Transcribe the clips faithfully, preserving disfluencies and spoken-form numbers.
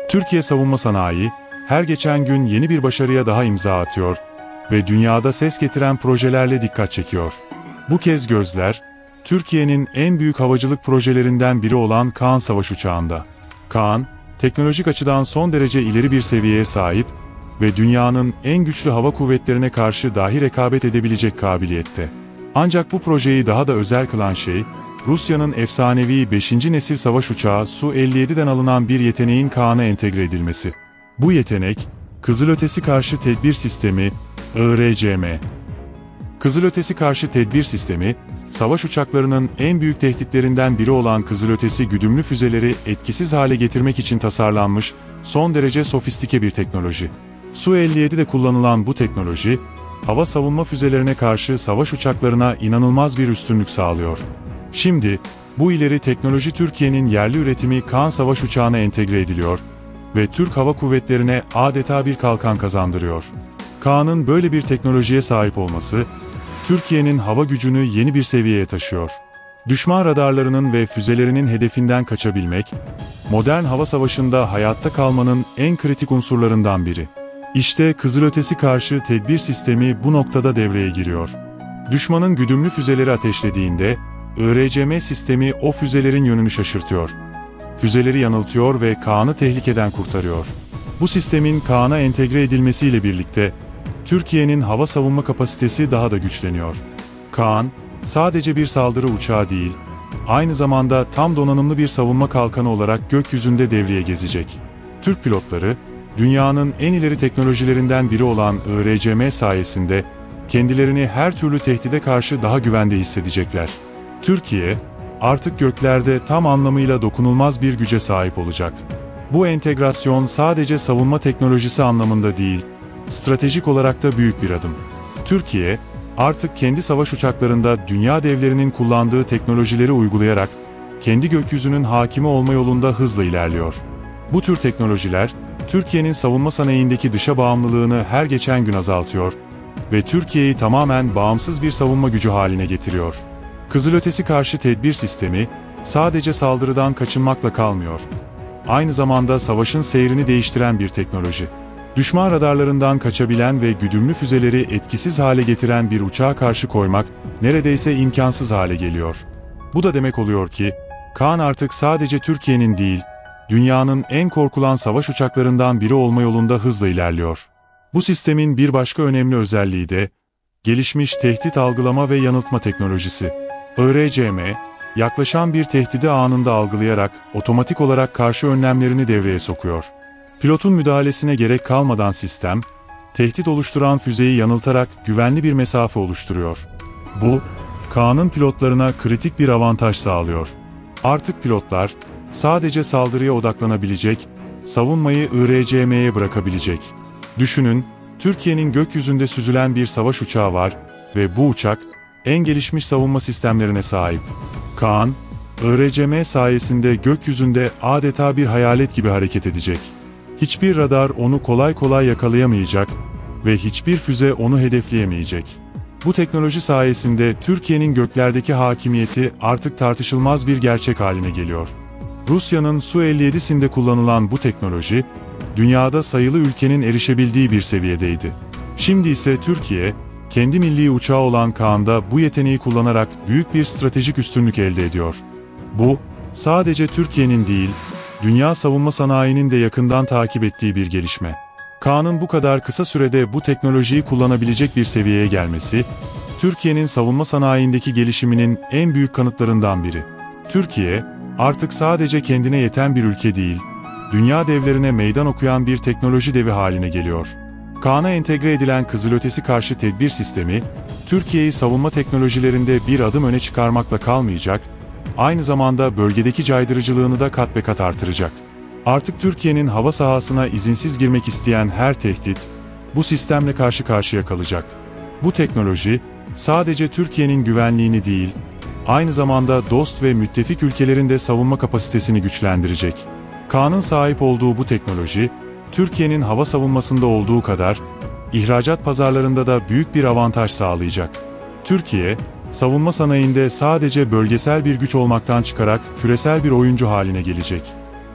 Türkiye savunma sanayi, her geçen gün yeni bir başarıya daha imza atıyor ve dünyada ses getiren projelerle dikkat çekiyor. Bu kez gözler, Türkiye'nin en büyük havacılık projelerinden biri olan Kaan Savaş Uçağı'nda. Kaan, teknolojik açıdan son derece ileri bir seviyeye sahip ve dünyanın en güçlü hava kuvvetlerine karşı dahi rekabet edebilecek kabiliyette. Ancak bu projeyi daha da özel kılan şey, Rusya'nın efsanevi beşinci nesil savaş uçağı Su elli yedi'den alınan bir yeteneğin Kaan'a entegre edilmesi. Bu yetenek, Kızılötesi Karşı Tedbir Sistemi, I R C M. Kızılötesi Karşı Tedbir Sistemi, savaş uçaklarının en büyük tehditlerinden biri olan kızılötesi güdümlü füzeleri etkisiz hale getirmek için tasarlanmış, son derece sofistike bir teknoloji. Su elli yedi'de kullanılan bu teknoloji, hava savunma füzelerine karşı savaş uçaklarına inanılmaz bir üstünlük sağlıyor. Şimdi, bu ileri teknoloji Türkiye'nin yerli üretimi Kaan Savaş Uçağı'na entegre ediliyor ve Türk Hava Kuvvetleri'ne adeta bir kalkan kazandırıyor. Kaan'ın böyle bir teknolojiye sahip olması, Türkiye'nin hava gücünü yeni bir seviyeye taşıyor. Düşman radarlarının ve füzelerinin hedefinden kaçabilmek, modern hava savaşında hayatta kalmanın en kritik unsurlarından biri. İşte Kızılötesi Karşı Tedbir Sistemi bu noktada devreye giriyor. Düşmanın güdümlü füzeleri ateşlediğinde, I R C M sistemi o füzelerin yönünü şaşırtıyor. Füzeleri yanıltıyor ve Kaan'ı tehlikeden kurtarıyor. Bu sistemin Kaan'a entegre edilmesiyle birlikte, Türkiye'nin hava savunma kapasitesi daha da güçleniyor. Kaan, sadece bir saldırı uçağı değil, aynı zamanda tam donanımlı bir savunma kalkanı olarak gökyüzünde devreye gezecek. Türk pilotları, dünyanın en ileri teknolojilerinden biri olan I R C M sayesinde, kendilerini her türlü tehdide karşı daha güvende hissedecekler. Türkiye, artık göklerde tam anlamıyla dokunulmaz bir güce sahip olacak. Bu entegrasyon sadece savunma teknolojisi anlamında değil, stratejik olarak da büyük bir adım. Türkiye, artık kendi savaş uçaklarında dünya devlerinin kullandığı teknolojileri uygulayarak, kendi gökyüzünün hakimi olma yolunda hızla ilerliyor. Bu tür teknolojiler, Türkiye'nin savunma sanayindeki dışa bağımlılığını her geçen gün azaltıyor ve Türkiye'yi tamamen bağımsız bir savunma gücü haline getiriyor. Kızılötesi Karşı Tedbir Sistemi, sadece saldırıdan kaçınmakla kalmıyor. Aynı zamanda savaşın seyrini değiştiren bir teknoloji. Düşman radarlarından kaçabilen ve güdümlü füzeleri etkisiz hale getiren bir uçağa karşı koymak neredeyse imkansız hale geliyor. Bu da demek oluyor ki, Kaan artık sadece Türkiye'nin değil, dünyanın en korkulan savaş uçaklarından biri olma yolunda hızla ilerliyor. Bu sistemin bir başka önemli özelliği de, gelişmiş tehdit algılama ve yanıltma teknolojisi. I R C M, yaklaşan bir tehdidi anında algılayarak otomatik olarak karşı önlemlerini devreye sokuyor. Pilotun müdahalesine gerek kalmadan sistem, tehdit oluşturan füzeyi yanıltarak güvenli bir mesafe oluşturuyor. Bu, Kaan'ın pilotlarına kritik bir avantaj sağlıyor. Artık pilotlar, sadece saldırıya odaklanabilecek, savunmayı I R C M'ye bırakabilecek. Düşünün, Türkiye'nin gökyüzünde süzülen bir savaş uçağı var ve bu uçak, en gelişmiş savunma sistemlerine sahip. Kaan, I R C M sayesinde gökyüzünde adeta bir hayalet gibi hareket edecek. Hiçbir radar onu kolay kolay yakalayamayacak ve hiçbir füze onu hedefleyemeyecek. Bu teknoloji sayesinde Türkiye'nin göklerdeki hakimiyeti artık tartışılmaz bir gerçek haline geliyor. Rusya'nın Su elli yedi'sinde kullanılan bu teknoloji, dünyada sayılı ülkenin erişebildiği bir seviyedeydi. Şimdi ise Türkiye, kendi milli uçağı olan Kaan'da bu yeteneği kullanarak büyük bir stratejik üstünlük elde ediyor. Bu, sadece Türkiye'nin değil, dünya savunma sanayinin de yakından takip ettiği bir gelişme. Kaan'ın bu kadar kısa sürede bu teknolojiyi kullanabilecek bir seviyeye gelmesi, Türkiye'nin savunma sanayindeki gelişiminin en büyük kanıtlarından biri. Türkiye, artık sadece kendine yeten bir ülke değil, dünya devlerine meydan okuyan bir teknoloji devi haline geliyor. Kaan'a entegre edilen Kızılötesi Karşı Tedbir Sistemi, Türkiye'yi savunma teknolojilerinde bir adım öne çıkarmakla kalmayacak, aynı zamanda bölgedeki caydırıcılığını da kat be kat artıracak. Artık Türkiye'nin hava sahasına izinsiz girmek isteyen her tehdit, bu sistemle karşı karşıya kalacak. Bu teknoloji, sadece Türkiye'nin güvenliğini değil, aynı zamanda dost ve müttefik ülkelerin de savunma kapasitesini güçlendirecek. Kaan'ın sahip olduğu bu teknoloji, Türkiye'nin hava savunmasında olduğu kadar, ihracat pazarlarında da büyük bir avantaj sağlayacak. Türkiye, savunma sanayinde sadece bölgesel bir güç olmaktan çıkarak küresel bir oyuncu haline gelecek.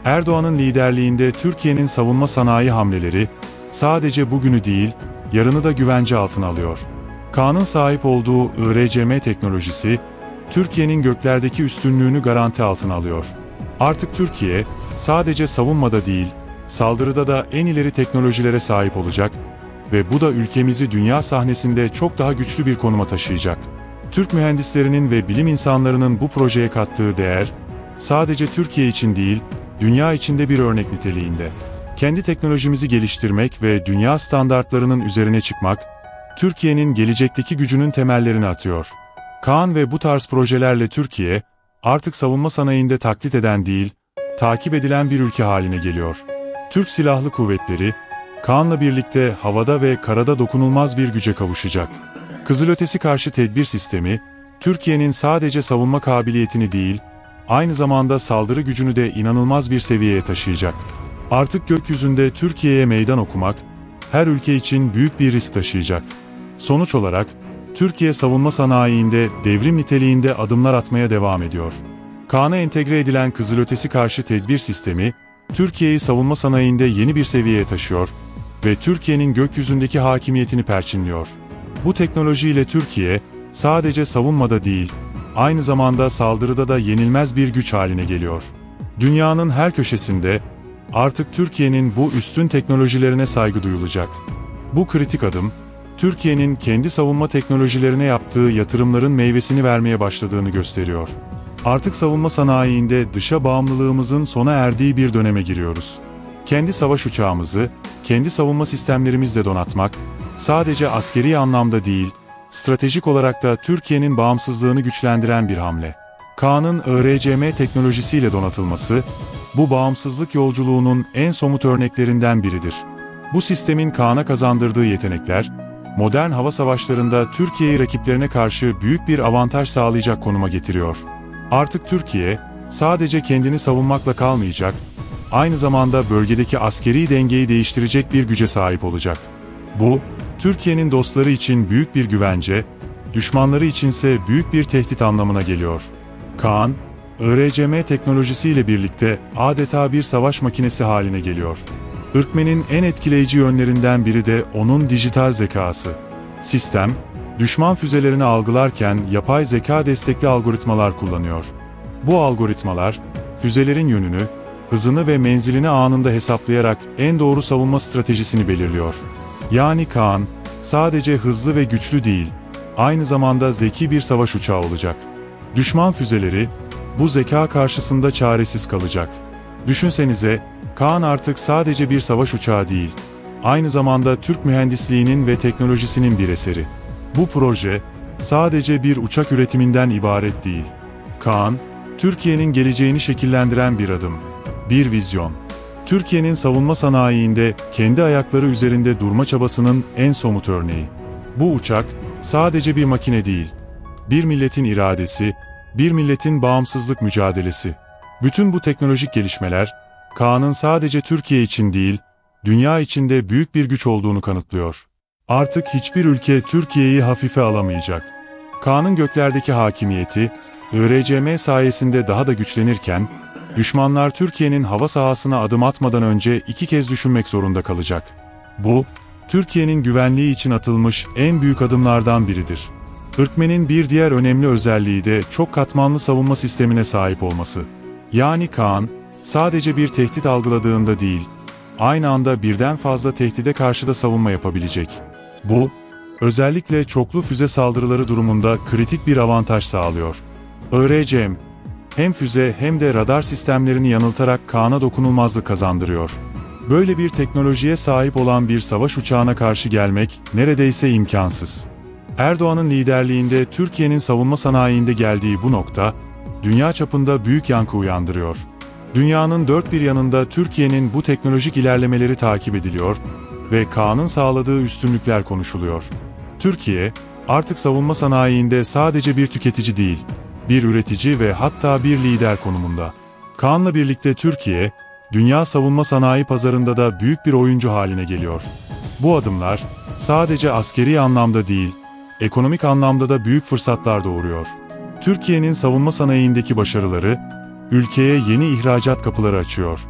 Erdoğan'ın liderliğinde Türkiye'nin savunma sanayi hamleleri, sadece bugünü değil, yarını da güvence altına alıyor. Kaan'ın sahip olduğu I R C M teknolojisi, Türkiye'nin göklerdeki üstünlüğünü garanti altına alıyor. Artık Türkiye, sadece savunmada değil, saldırıda da en ileri teknolojilere sahip olacak ve bu da ülkemizi dünya sahnesinde çok daha güçlü bir konuma taşıyacak. Türk mühendislerinin ve bilim insanlarının bu projeye kattığı değer, sadece Türkiye için değil, dünya içinde bir örnek niteliğinde. Kendi teknolojimizi geliştirmek ve dünya standartlarının üzerine çıkmak, Türkiye'nin gelecekteki gücünün temellerini atıyor. Kaan ve bu tarz projelerle Türkiye, artık savunma sanayinde taklit eden değil, takip edilen bir ülke haline geliyor. Türk Silahlı Kuvvetleri, Kaan'la birlikte havada ve karada dokunulmaz bir güce kavuşacak. Kızılötesi karşı tedbir sistemi, Türkiye'nin sadece savunma kabiliyetini değil, aynı zamanda saldırı gücünü de inanılmaz bir seviyeye taşıyacak. Artık gökyüzünde Türkiye'ye meydan okumak, her ülke için büyük bir risk taşıyacak. Sonuç olarak, Türkiye savunma sanayiinde devrim niteliğinde adımlar atmaya devam ediyor. Kaan'a entegre edilen kızılötesi karşı tedbir sistemi, Türkiye'yi savunma sanayinde yeni bir seviyeye taşıyor ve Türkiye'nin gökyüzündeki hakimiyetini perçinliyor. Bu teknolojiyle Türkiye, sadece savunmada değil, aynı zamanda saldırıda da yenilmez bir güç haline geliyor. Dünyanın her köşesinde, artık Türkiye'nin bu üstün teknolojilerine saygı duyulacak. Bu kritik adım, Türkiye'nin kendi savunma teknolojilerine yaptığı yatırımların meyvesini vermeye başladığını gösteriyor. Artık savunma sanayinde dışa bağımlılığımızın sona erdiği bir döneme giriyoruz. Kendi savaş uçağımızı, kendi savunma sistemlerimizle donatmak, sadece askeri anlamda değil, stratejik olarak da Türkiye'nin bağımsızlığını güçlendiren bir hamle. Kaan'ın I R C M teknolojisiyle donatılması, bu bağımsızlık yolculuğunun en somut örneklerinden biridir. Bu sistemin Kaan'a kazandırdığı yetenekler, modern hava savaşlarında Türkiye'yi rakiplerine karşı büyük bir avantaj sağlayacak konuma getiriyor. Artık Türkiye, sadece kendini savunmakla kalmayacak, aynı zamanda bölgedeki askeri dengeyi değiştirecek bir güce sahip olacak. Bu, Türkiye'nin dostları için büyük bir güvence, düşmanları içinse büyük bir tehdit anlamına geliyor. Kaan, I R C M teknolojisiyle birlikte adeta bir savaş makinesi haline geliyor. Irkmen'in en etkileyici yönlerinden biri de onun dijital zekası. Sistem, düşman füzelerini algılarken yapay zeka destekli algoritmalar kullanıyor. Bu algoritmalar, füzelerin yönünü, hızını ve menzilini anında hesaplayarak en doğru savunma stratejisini belirliyor. Yani Kaan, sadece hızlı ve güçlü değil, aynı zamanda zeki bir savaş uçağı olacak. Düşman füzeleri, bu zeka karşısında çaresiz kalacak. Düşünsenize, Kaan artık sadece bir savaş uçağı değil, aynı zamanda Türk mühendisliğinin ve teknolojisinin bir eseri. Bu proje, sadece bir uçak üretiminden ibaret değil. Kaan, Türkiye'nin geleceğini şekillendiren bir adım, bir vizyon. Türkiye'nin savunma sanayiinde kendi ayakları üzerinde durma çabasının en somut örneği. Bu uçak, sadece bir makine değil, bir milletin iradesi, bir milletin bağımsızlık mücadelesi. Bütün bu teknolojik gelişmeler, Kaan'ın sadece Türkiye için değil, dünya içinde büyük bir güç olduğunu kanıtlıyor. Artık hiçbir ülke Türkiye'yi hafife alamayacak. Kaan'ın göklerdeki hakimiyeti, I R C M sayesinde daha da güçlenirken, düşmanlar Türkiye'nin hava sahasına adım atmadan önce iki kez düşünmek zorunda kalacak. Bu, Türkiye'nin güvenliği için atılmış en büyük adımlardan biridir. Irkmen'in bir diğer önemli özelliği de çok katmanlı savunma sistemine sahip olması. Yani Kaan, sadece bir tehdit algıladığında değil, aynı anda birden fazla tehdide karşı da savunma yapabilecek. Bu, özellikle çoklu füze saldırıları durumunda kritik bir avantaj sağlıyor. I R C M, hem füze hem de radar sistemlerini yanıltarak Kaan'a dokunulmazlık kazandırıyor. Böyle bir teknolojiye sahip olan bir savaş uçağına karşı gelmek neredeyse imkansız. Erdoğan'ın liderliğinde Türkiye'nin savunma sanayinde geldiği bu nokta, dünya çapında büyük yankı uyandırıyor. Dünyanın dört bir yanında Türkiye'nin bu teknolojik ilerlemeleri takip ediliyor ve Kaan'ın sağladığı üstünlükler konuşuluyor. Türkiye, artık savunma sanayinde sadece bir tüketici değil, bir üretici ve hatta bir lider konumunda. Kaan'la birlikte Türkiye, dünya savunma sanayi pazarında da büyük bir oyuncu haline geliyor. Bu adımlar, sadece askeri anlamda değil, ekonomik anlamda da büyük fırsatlar doğuruyor. Türkiye'nin savunma sanayindeki başarıları, ülkeye yeni ihracat kapıları açıyor.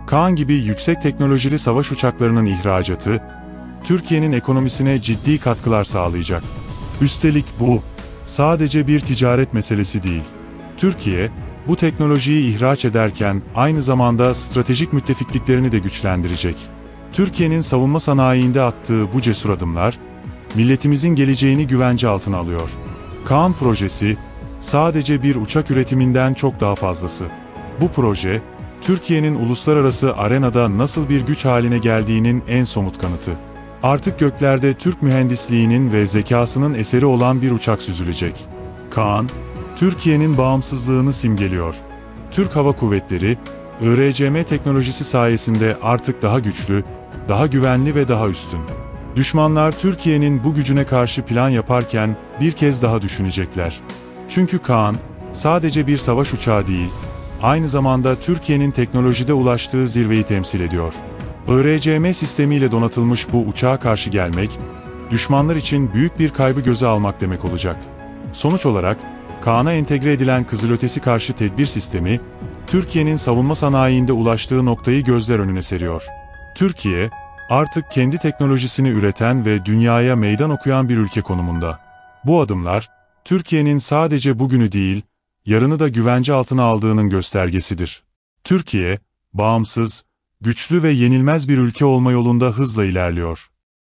Kaan gibi yüksek teknolojili savaş uçaklarının ihracatı, Türkiye'nin ekonomisine ciddi katkılar sağlayacak. Üstelik bu, sadece bir ticaret meselesi değil. Türkiye, bu teknolojiyi ihraç ederken aynı zamanda stratejik müttefikliklerini de güçlendirecek. Türkiye'nin savunma sanayiinde attığı bu cesur adımlar, milletimizin geleceğini güvence altına alıyor. Kaan projesi, sadece bir uçak üretiminden çok daha fazlası. Bu proje, Türkiye'nin uluslararası arenada nasıl bir güç haline geldiğinin en somut kanıtı. Artık göklerde Türk mühendisliğinin ve zekasının eseri olan bir uçak süzülecek. Kaan, Türkiye'nin bağımsızlığını simgeliyor. Türk Hava Kuvvetleri, Ö R C M teknolojisi sayesinde artık daha güçlü, daha güvenli ve daha üstün. Düşmanlar Türkiye'nin bu gücüne karşı plan yaparken bir kez daha düşünecekler. Çünkü Kaan, sadece bir savaş uçağı değil, aynı zamanda Türkiye'nin teknolojide ulaştığı zirveyi temsil ediyor. Ö R C M sistemiyle donatılmış bu uçağa karşı gelmek, düşmanlar için büyük bir kaybı göze almak demek olacak. Sonuç olarak, Kaan'a entegre edilen kızılötesi karşı tedbir sistemi, Türkiye'nin savunma sanayiinde ulaştığı noktayı gözler önüne seriyor. Türkiye, artık kendi teknolojisini üreten ve dünyaya meydan okuyan bir ülke konumunda. Bu adımlar, Türkiye'nin sadece bugünü değil, yarını da güvence altına aldığının göstergesidir. Türkiye, bağımsız, güçlü ve yenilmez bir ülke olma yolunda hızla ilerliyor.